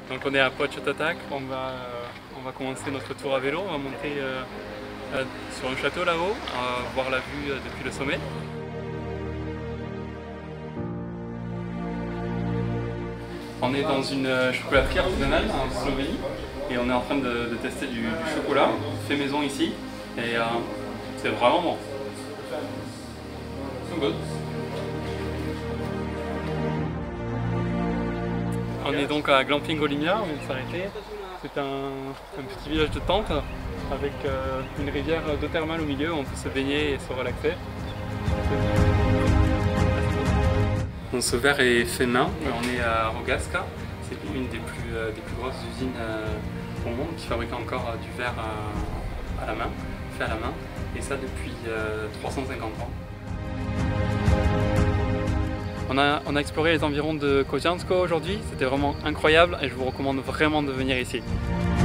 Donc on est à Poggiotatak, on va commencer notre tour à vélo, on va monter sur un château là-haut, voir la vue depuis le sommet. On est dans une chocolaterie artisanale en Slovénie et on est en train de tester du chocolat fait maison ici et c'est vraiment bon. So good. On est donc à Glamping Olimia, on vient de s'arrêter. C'est un petit village de tentes avec une rivière d'eau thermale au milieu où on peut se baigner et se relaxer. Donc, ce verre est fait main, on est à Rogaška, c'est une des plus grosses usines au monde qui fabrique encore du verre à la main, fait à la main, et ça depuis 350 ans. On a exploré les environs de Kociansko aujourd'hui, c'était vraiment incroyable et je vous recommande vraiment de venir ici.